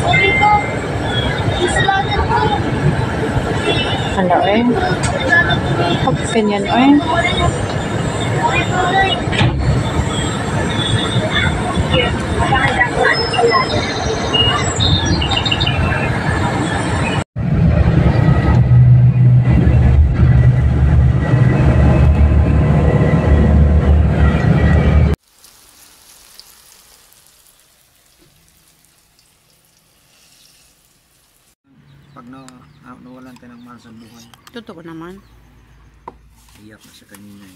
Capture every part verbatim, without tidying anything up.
Ano eh? Kapin yan eh. Pag na, na nawalan tayo ng mahal sa buhay. Totoo naman. Iyak na sa kanina eh.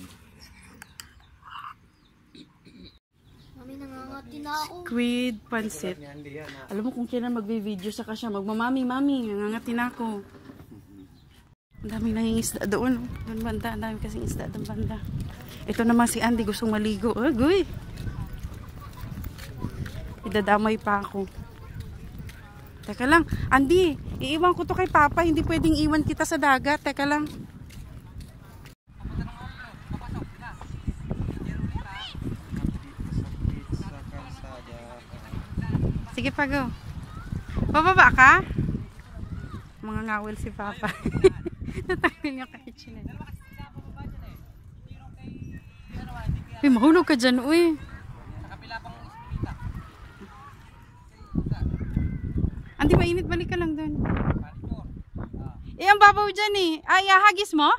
Mami, nangangati na ako. Squid pansit. Alam mo kung kailan magbe-video sa siya, magmamami, mami, nangangati na ako. Ang daming nangingisda doon. Doon banda, ang daming kasing isda doon banda. Ito naman si Andy, gustong maligo. Agoy! Idadamay pa ako. Teka lang, Andy, iiwan ko to kay Papa. Hindi pwedeng iwan kita sa dagat. Teka lang. Sige pa, go. Bababa ka? Mga ngawil si Papa. Natanggal niya kahit siya. Uy, mahulog ka dyan, uy. Andy, mainit, balik ka lang doon. Eh, ang babaw dyan eh. Ay, ahagis mo?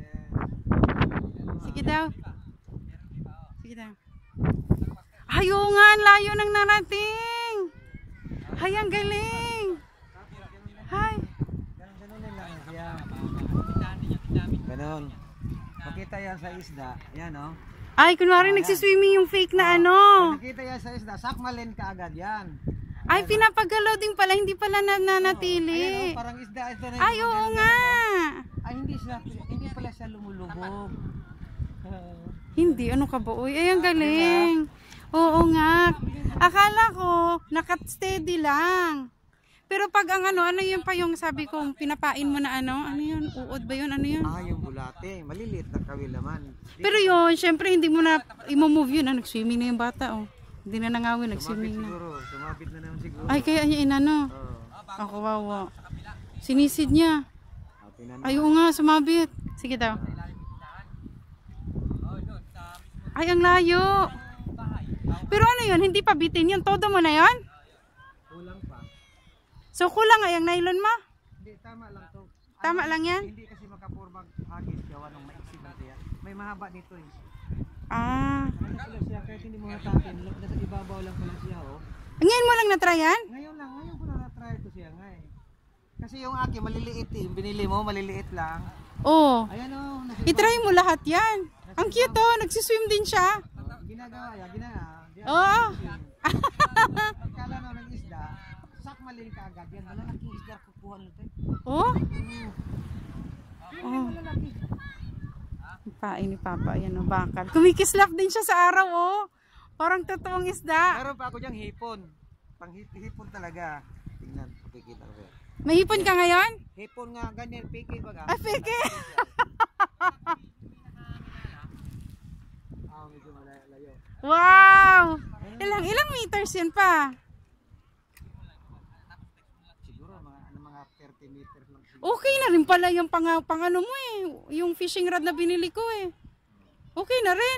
Sige daw. Sige daw. Ayaw nga, ang layo ng narating. Hay, ang galing. Hay. Ganon. Makita yan sa isda. Yan o. Oh. Ay, kunwari oh, nagsiswimming yung fake na oh, ano. Nakita yan sa isda. Sakmalin ka agad yan. Ay, ayan, pinapagalaw din pala. Hindi pala nananatili. Oh, parang isda. Ito na ay, oo nga. Ay, hindi, siya, hindi pala siya lumulubog. Hindi. Ano ka ba? Uy, ay, ang galing. Oo nga. Akala ko, nakat-steady lang. Pero pag ang ano, ano yun pa yung sabi kong pinapain mo na ano? Ano yun? Uod ba yun? Ano yun? Ah, yung bulate. Maliliit na kawil naman. Pero yun, syempre hindi mo na i-move yun. Ah, nag-swimming na yung bata, oh. Hindi na nangawin, nag-swimming na. Siguro. Sumapit na naman siguro. Ay, kaya niya inano. Oh. Ako, wawa. Sinisid niya. Ay, oo nga, sumabit. Sige daw. Ay, ang layo. Pero ano yun, hindi pa bitin yun. Todo mo na yun? Kulang pa. So, kulang nga yung nylon mo? Hindi, tama lang to. Tama ano, lang yan? Hindi kasi makapurmag hagis gawa ng maiksi lang siya. May mahaba dito eh. Ah. Ano pala siya, kahit hindi mo hatakin, nasa ibabaw lang pala siya oh. Ngayon mo lang na-try yan? Ngayon lang, ngayon ko na na-try ito siya nga eh. Kasi yung akin, maliliit eh. Yung binili mo, maliliit lang. Oo. Ayan oh. I-try mo lahat yan. Ang cute oh, nagsiswim din siya. Oh, ginagawa yan, ginagawa. Oo. Kala na ng isda, sakmalin ka agad yan. Malalaking isda kukuha nito eh. Oh? Mm. Oh. Malalaki. Pain ni Papa, ayan o, bakal. Kumikislap din siya sa araw oh. Parang totoong isda. Meron pa ako diyang hipon. Pang hipon talaga. Tingnan, pikit ako. May hipon ka ngayon? Hipon nga, ganyan, pikit baga. Ah, pikit. Ah, medyo malayo. Wow! Ilang ilang meters yan pa? Siguro mga ano, mga thirty meters lang. Okay na rin pala yung pang, pang ano mo eh. Yung fishing rod na binili ko eh. Okay na rin.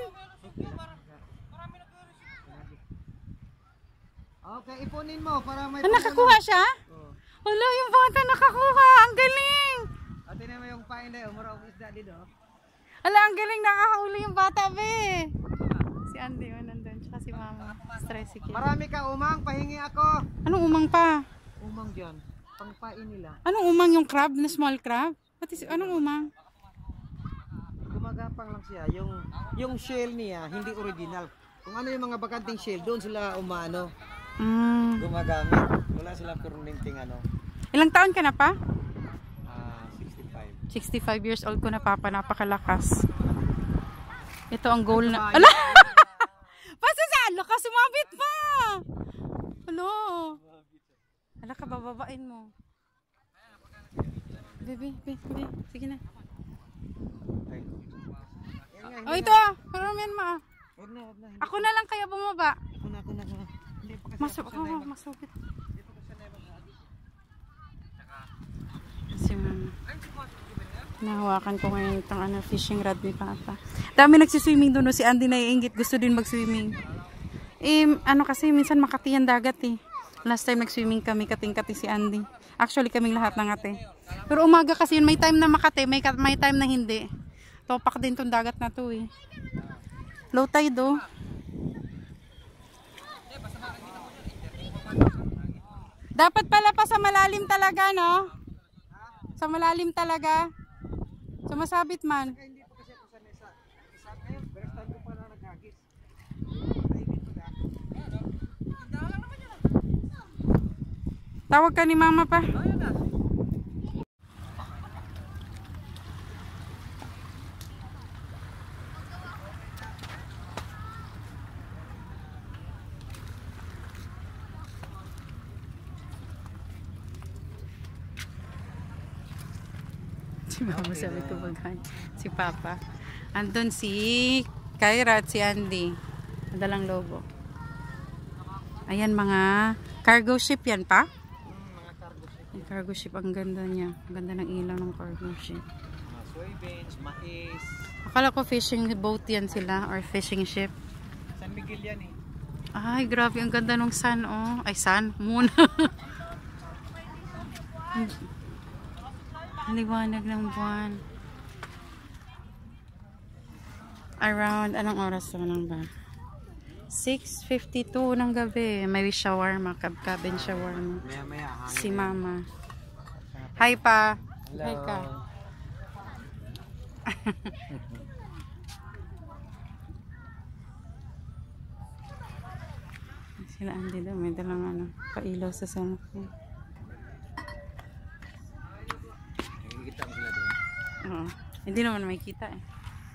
Okay, ipunin mo para may... Ah, nakakuha siya? Oh. Wala, yung bata nakakuha. Ang galing. Ate na mo yung pain na yun. Mura akong isda dito. Wala, ang galing. Nakakahuli yung bata be. Si Andy yun nandun. Tsaka si Mama. Stressy kid. Marami ka umang. Pahingi ako. Anong umang pa? Umang dyan. Pangpain nila. Anong umang yung crab na small crab? Pati si anong umang? Gumagapang lang siya. Yung yung shell niya hindi original. Kung ano yung mga bakanting shell, doon sila umano. Mm. Gumagamit. Wala silang permanenteng ano. Ilang taon ka na pa? Ah, sixty-five. sixty-five years old ko na Papa, napakalakas. Ito ang goal na. Ala! Pasasalo ka, sumabit pa. Hello. Ala ka, bababain mo. Bebe, bebe, bebe. Sige na. Oh, ito ah. Parang yan ma. Ako na lang kaya bumaba. Ako na, ako na, ako na. Hindi pa kasi Masuk, ako sanay oh, mag- masukit. Hindi pa kasi sanay mag-agis. si Mama. Nahawakan ko ngayon itong ano, fishing rod ni Papa. Dami nagsiswimming doon. Si Andy naiingit. Gusto din mag-swimming. Eh, ano kasi, minsan Makati ang dagat eh. Last time nag-swimming kami, kating-kati si Andy. Actually, kaming lahat ng ate. Pero umaga kasi yun, may time na Makati, may, may time na hindi. Topak din tong dagat na to eh. Low tide oh. Dapat pala pa sa malalim talaga, no? Sa malalim talaga. Sumasabit man. Hindi pa kasi ako sanay sa isa ngayon. First time ko pala naghagis. Tawag ka ni Mama pa. Si Mama sabi ko bagay. Si Papa. Andun si Kyra at si Andy. Madalang lobo. Ayan mga cargo ship yan pa? Mga cargo ship. Yung cargo ship, ang ganda niya. Ang ganda ng ilaw ng cargo ship. Mga soybeans, mais. Akala ko fishing boat yan sila or fishing ship. San Miguel yan eh. Ay, grabe. Ang ganda ng sun, oh. Ay, sun? Moon. Liwanag ng buwan. Around, anong oras na lang ba? six fifty-two ng gabi. May shawarma, cabin shawarma. Maya maya. Si Mama. Hi pa. Hello. Hi ka. Sila Andy daw. May dalang ano, pailaw sa cellphone. Nakikita mo sila doon. Oo. Hindi naman makikita eh.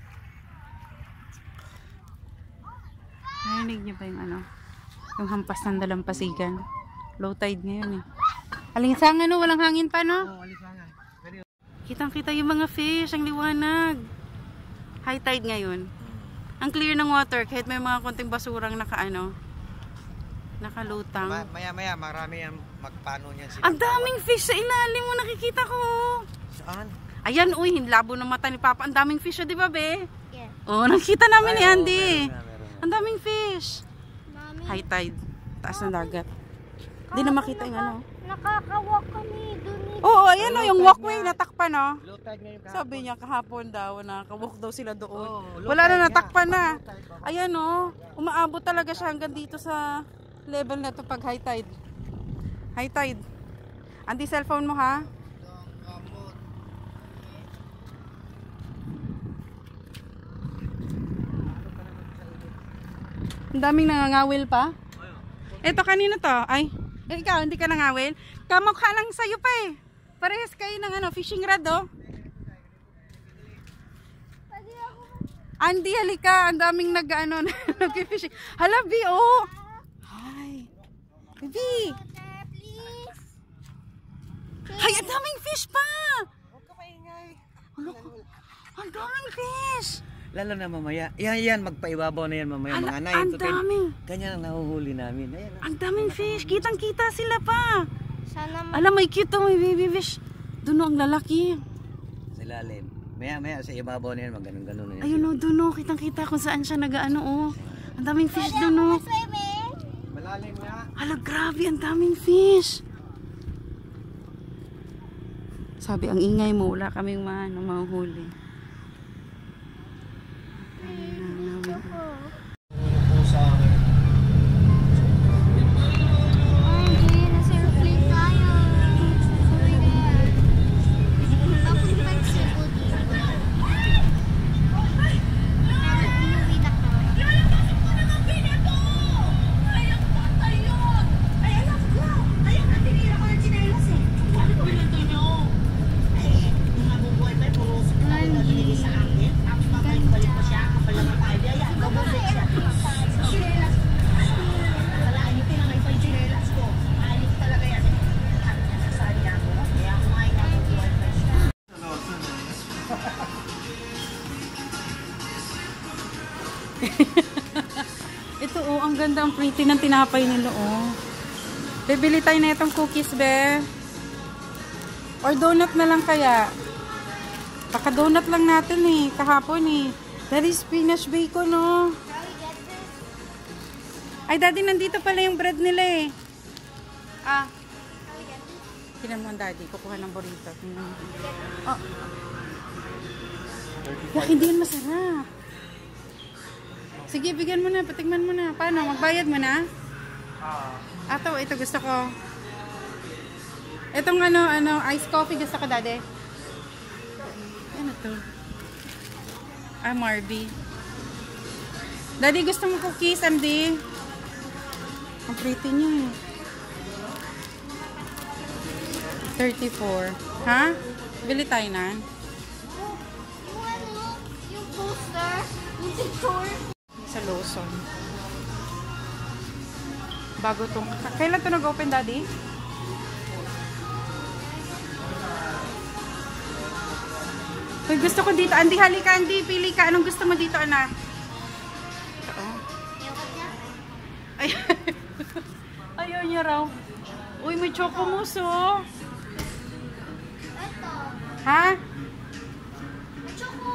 Narinig niyo ba yung ano? Yung hampas ng dalampasigan. Low tide ngayon eh. Alinsangan no? Walang hangin pa no? Oo, alisangan. Kitang kita yung mga fish. Ang liwanag. High tide ngayon. Ang clear ng water. Kahit may mga konting basurang naka ano. Nakalutang. Ma maya maya, marami yan magpano niyan sila. Ang daming fish sa ilalim mo. Nakikita ko. Saan? Ayan, uy. Labo ng mata ni Papa. Ang daming fish, di ba be? Yeah. Oh, nakita namin ni Ay, Andy. oo, meron na, meron na. Ang daming fish. Mami, High tide. Taas ng dagat. Hindi na makita yung ano. nakakawak kami dun eh. Oo, ayan o. Yung walkway natakpan o. Low tide ngayon kahapon. Sabi niya kahapon daw na kawalk daw sila doon. Oo, low Wala tide na, nga. natakpan na. Low tide ba? Ayan o. Umaabot talaga siya hanggang dito sa level na to pag high tide. High tide. Andy, cellphone mo ha? Ang daming nangangawil pa. Ito kanino to? Ay, eh, ikaw hindi ka nangawil? Kamukha lang sa'yo pa eh. Parehas kayo ng ano, fishing rod oh. Andy, halika. Ang daming nag-ano, nag-fishing. Hala, B, oh. Hi. B. Please. Hay, ang daming fish pa. Huwag ka maingay. Ano ko? Ang daming fish. Lalo na mamaya. Yan, yan. Magpaibabaw na yan mamaya. Ala, Mga ang nine to ten. dami. Ganyan ang nahuhuli namin. Ayan. Ang daming fish. Kitang-kita sila pa. Sana ma- Alam, may cute oh, may baby fish. Doon ang lalaki. Sa ilalim. Maya, maya. Sa ibabaw na yan. Mag-ganun-ganun na yan. Ayun oh, doon oh. Kitang-kita kung saan siya nag-ano oh. Ang daming fish doon oh. swimming. Malalim nga. Hala, grabe. Ang daming fish. Sabi, ang ingay mo. Wala kaming ma ano, mahuhuli. Ay, nasa airplane tayo. Sorry na. Tapos tayo sa Cebu. Umuwi na ka. Ito oh, ang ganda, ang pretty ng tinapay nila oh. Bibili tayo na itong cookies, be. Or donut na lang kaya. Baka donut lang natin eh. Kahapon eh. That is spinach bacon, no? Ay, daddy, nandito pala yung bread nila eh. Ah. Tinan mo ang daddy. Kukuha ng burrito. Oh. Yak, hindi yan masarap. Sige, bigyan mo na. Patigman mo na. Paano? Magbayad mo na? Ato, ito gusto ko. Itong ano, ano, iced coffee gusto ko, daddy. Ano to? Ah, Marby. Daddy, gusto mo cookies, Andy? Ang pretty niya eh. thirty-four. Ha? Bili tayo na. Yung ano, yung poster, yung picture. Sa Lawson. Bago tong... Kailan to nag-open, daddy? Uy, gusto ko dito. Andy, halika, Andy. Pili ka. Anong gusto mo dito, anak? Ito. Yung niya. Ay. Ayaw niya raw. Uy, may choco mousse, oh. Ito. Ha? May choco.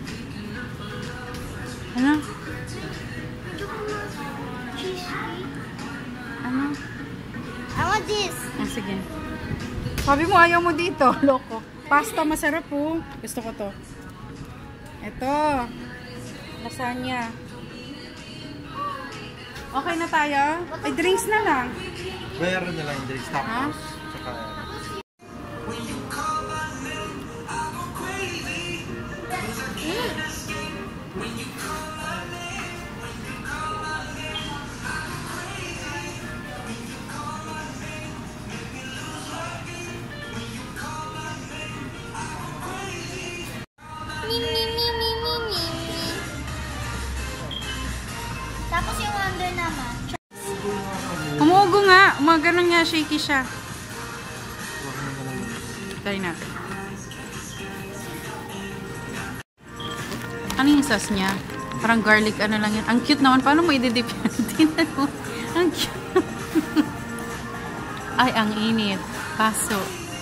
Ano? May choco na cheese cake. Ano? I want this. Ah, sige. Sabi mo, ayaw mo dito. Loko. Pasta masarap po. Gusto ko to. Ito. Lasagna. Okay na tayo? Ay, drinks na lang. Bayaran na lang yung drinks Ha? tapos. Tsaka... Mi, mi, mi, mi, mi, mi, mi. Tapos yung wonder naman. Umuugo nga. Umaganon nga. Shaky siya. Try natin. Ano yung sauce niya? Parang garlic ano lang yan. Ang cute naman. Paano mo i-dip yan? Tingnan mo. Ang cute. Ay, ang init. Paso.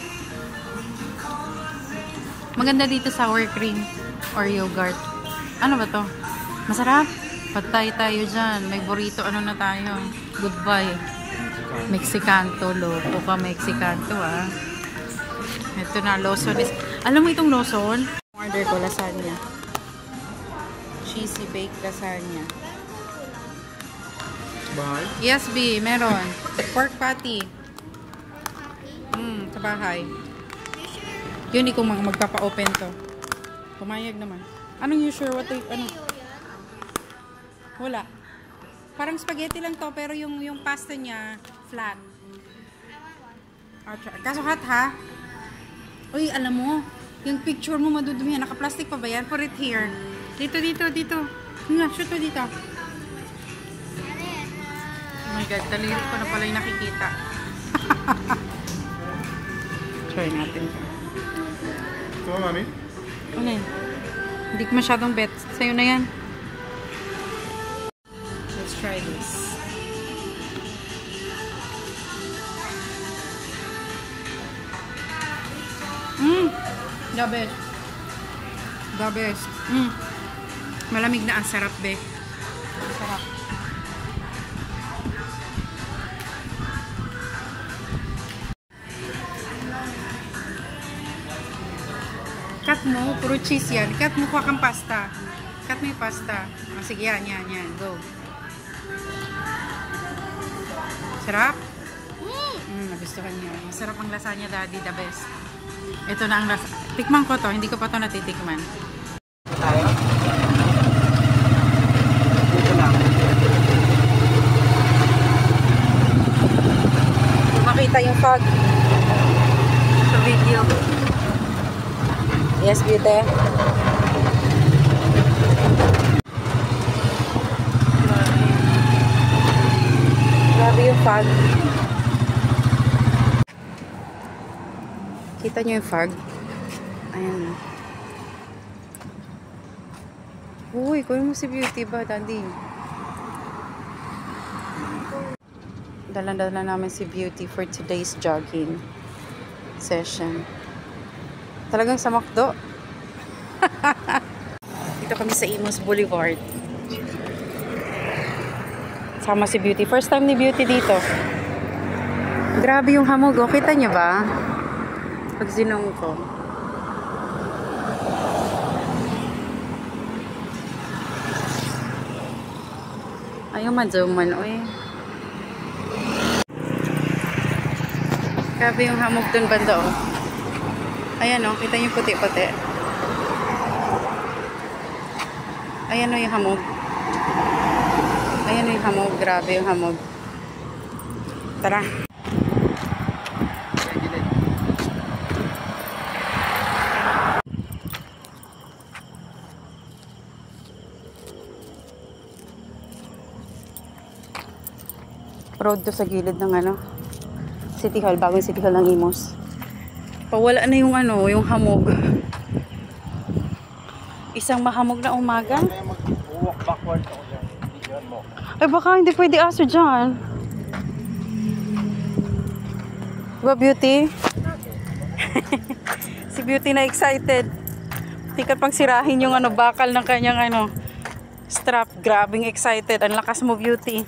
Maganda dito sour cream or yogurt. Ano ba to? Masarap? Patay tayo dyan. May burrito. Ano na tayo? Goodbye. Mexicanto. Loko ka Mexicanto ah. Ito na. Lawson is... Alam mo itong Lawson? Order ko lasagna. Cheesy baked lasagna. Bahay? Yes, B. Meron. Pork patty. Hmm, sa bahay. Yun, ikaw mag magpapa-open to. Pumayag naman. Anong you sure what to, ano? Wala. Parang spaghetti lang to, pero yung yung pasta niya, flat. Kaso hot, ha? Uy, alam mo, yung picture mo madudumi. Naka-plastic pa ba yan? Put it here. Dito, dito, dito. Nga, shoot mo dito. Oh my God, daliri ko na pala yung nakikita. Try natin to. Ito, mami? Ano yun? Hindi ko masyadong bet. Sa'yo na yan. Let's try this. Mmm! The best. The best. Mmm. Malamig na ang sarap, be. Sarap. Cut mo, puro cheese yan. Cut mo, kuha kang pasta. Cut mo yung pasta. Ah, sige, yan, yan, yan. Go. Sarap? Mm, nagustuhan niya. Masarap ang lasagna, daddy. The best. Ito na ang lasagna. Tikman ko to. Hindi ko pa to natitikman. Tayo? Dito lang. Makita yung fog sa video. Yes, beauty. Grabe yung fog. Kita nyo yung fog? Ayan. Uy, kunin mo si Beauty ba, Dandy? Dala-dala namin si Beauty for today's jogging session. Talagang sa McDo. Dito kami sa Imus Boulevard. Sama si Beauty. First time ni Beauty dito. Grabe yung hamog. O, kita nyo ba? Pag zinong ko. Ayaw ma-zoom man. Uy. Grabe yung hamog dun banda. O. Ayan o. Kita nyo puti-puti. Ayan o yung hamog. Ayan yung hamog. Grabe yung hamog. Tara. Road to sa gilid ng ano, City Hall, bagong City Hall ng Imus. Pawala na yung ano, yung hamog. Isang mahamog na umaga. Mag-walk backward ako dyan. Bigyan mo. Ay baka hindi pwede aso dyan. Diba Beauty? Si Beauty na excited. Tikat pang sirahin yung ano, bakal ng kanyang ano, strap. Grabing excited. Ang lakas mo Beauty.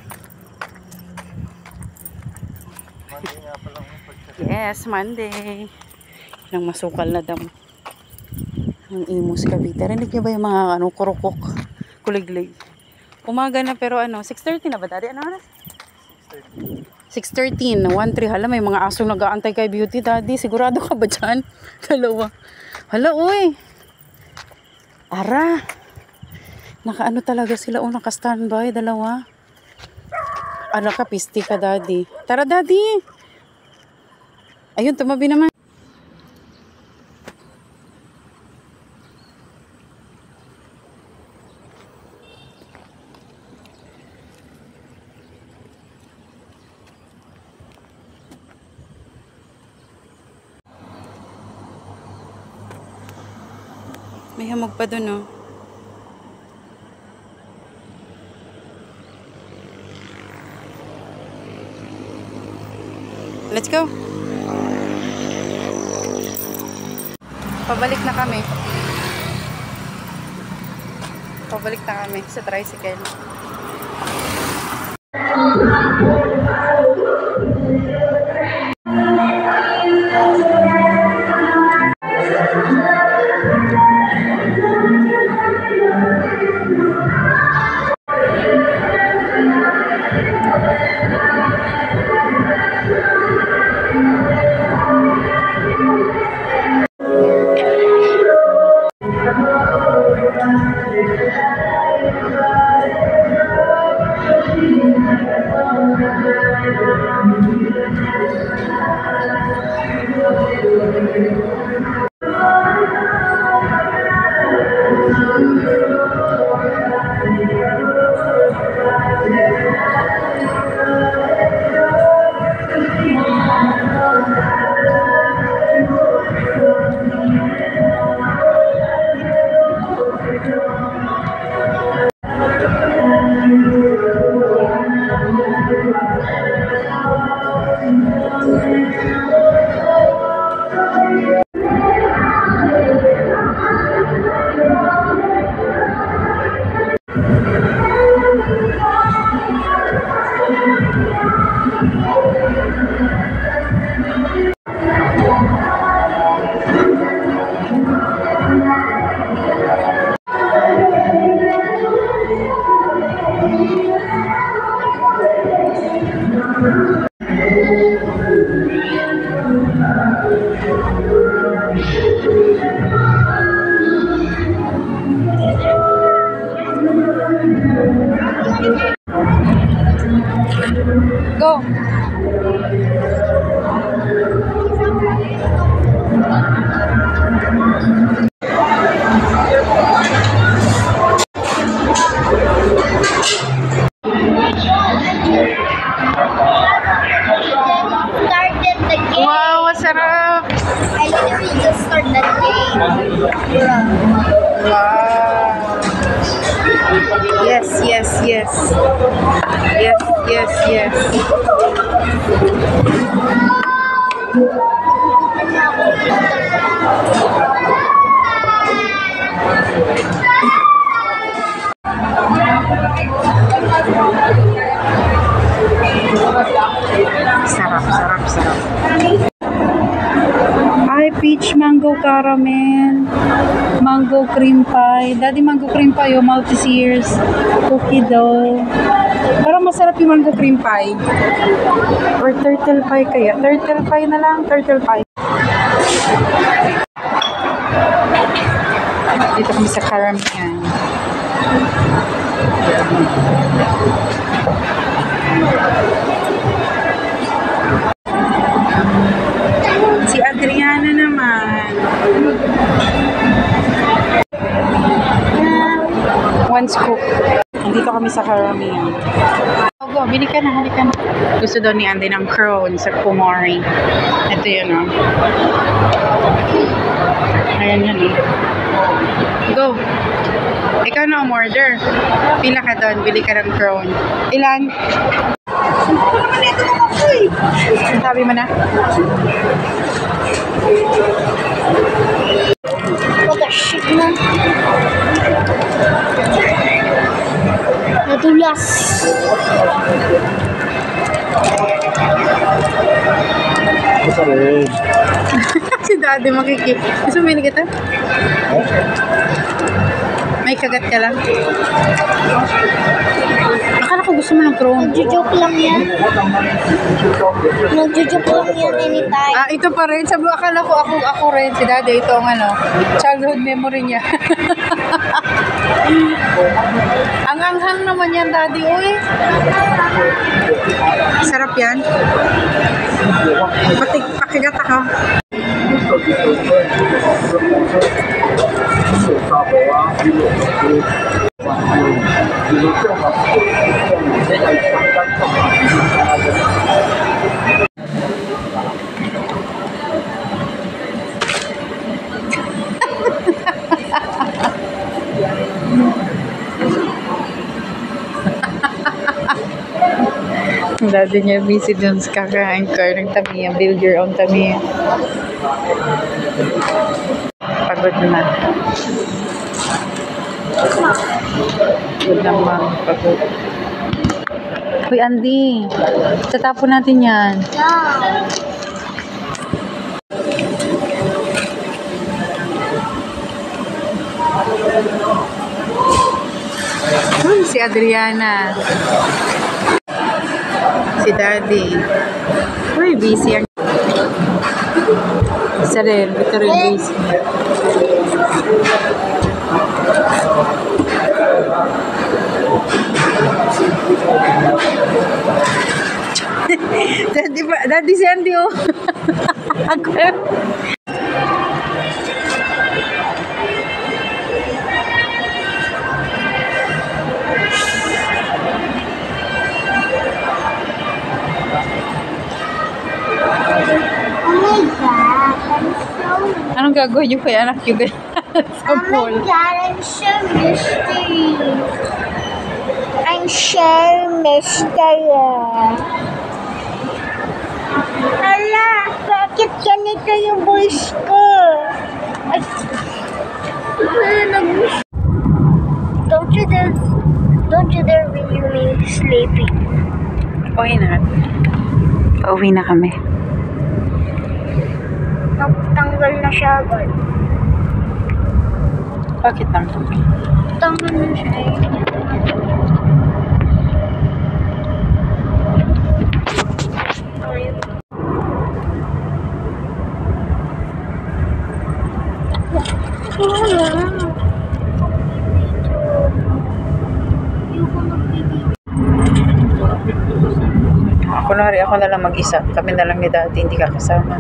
Yes, Monday. Nang masukal na dam. Ang Imus Cavite. Rinig niyo ba yung mga ano, kurukok, kuliglig? Umaga na pero ano, six thirty na ba daddy? Ano oras? six thirteen. one three. Hala, may mga asong nag-aantay kay Beauty daddy. Sigurado ka ba dyan? Dalawa. Hala, uy. Ara. Nakaano talaga sila. O, naka-standby. Dalawa. Ara ka, pisti ka daddy. Tara daddy. Ayun, tumabi naman. May hamog pa dun, oh. Let's go. Pabalik na kami. Pabalik na kami sa tricycle. Go. Started the game. Wow, masarap. I literally just started the game. Wow. Yes, yes, yes. Yes, yes, yes. Sarap, sarap. Ay, peach mango caramel. Mango cream pie. Daddy, mango cream pie, oh, Maltesers. Cookie dough. Parang masarap yung mango cream pie. Or turtle pie kaya. Turtle pie na lang. Turtle pie. Dito kami sa Karamihan. Si Adriana naman. One scoop. Nandito kami sa Karamihan. Oh, go, bili ka na, bili ka na. Gusto daw ni Andy ng crown sa Kumari. Ito yun, oh. Ayan yan, eh. Go. Ikaw na umorder. Pila ka doon, bili ka ng crown. Ilan? Sabi mo na? What the shit, man? Nadulas. Si Daddy makikip. Gusto mo kita? May kagat ka lang. Akala ko gusto mo ng crown. Nagjo-joke lang yan. Nagjo-joke lang yan anytime. Ah, ito pa rin. Sabi, akala ko ako, ako rin. Si Daddy, ito ang ano, childhood memory niya. Ang anghang naman yan, Daddy. Uy. Sarap yan. Pati, pakigat ako. Dati niya busy dun sa kakain ko ng Tamiya. Build your own Tamiya. Pagod na. Pagod naman. Pagod. Uy, Andy. Tatapon natin yan. Yeah. Uy, si Adriana. Si Daddy. Uy, busy ang... Isa rin. Ito rin busy. Daddy ba? Daddy si Andy, oh. Ako. Anong gagawin niyo kay anak niyo sa Oh pool? my god, I'm so mystery. I'm so mystery. Hala, bakit ganito yung voice ko? Ay, don't you dare, don't you dare video me sleeping. Uwi na. Uwi na kami. Tanggal na siya agad. Bakit lang? Tanggal na siya eh. Kunwari ako na lang mag-isa. Kami na lang ni Daddy, hindi ka kasama.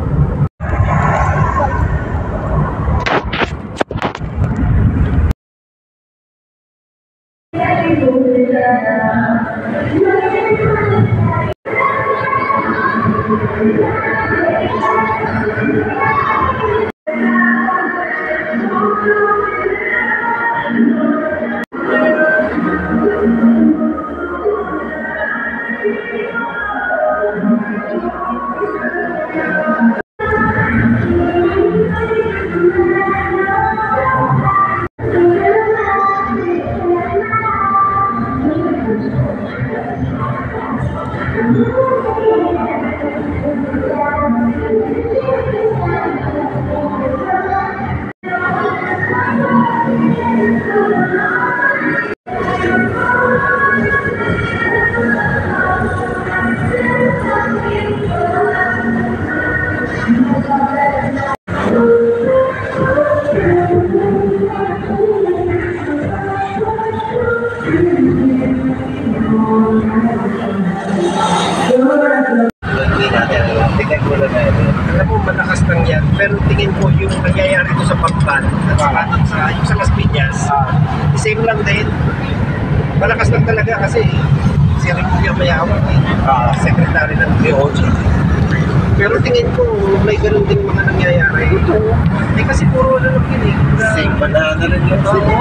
Tingnan ko na natin. Alam mo, malakas lang yan. Pero tingin ko yung nangyayari ko sa Pamban at saka dun sa, yung sa Las Piñas, the same lang din. Malakas lang talaga kasi si Rimulya Mayawan, eh, uh, secretary ng D O J. Pero tingin ko, may ganun din mga nangyayari. Ito, eh kasi puro na lang yun eh. Same banana rin yun. Oo.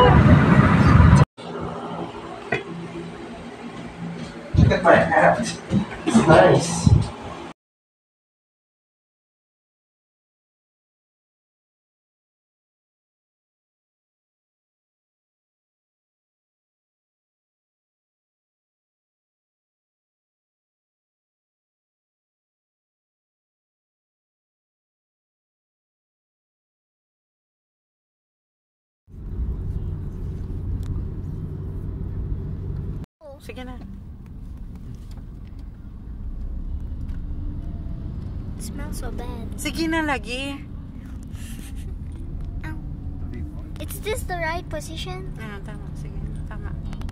Look at my hat. It's nice. Sige na. It smells so bad. Sige na lagi. Ow. Is this the right position? Ah, tama. Sige. Tama.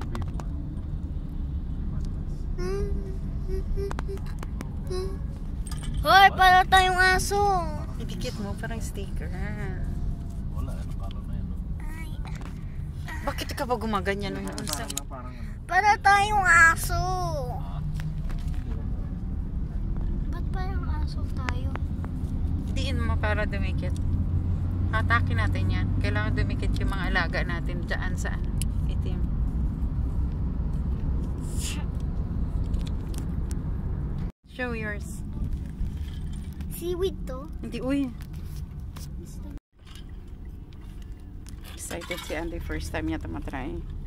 Hoy, para tayong aso. Idikit mo parang sticker. Ay, Bakit ka ba gumaganyan ng unsa? para tayong aso. Ba't parang aso tayo? Diin mo para dumikit. Hatakin natin yan. Kailangan dumikit yung mga alaga natin dyan sa ano, itim. Show yours. Seaweed to. Hindi, uy. Excited si Andy. First time niya ito matry.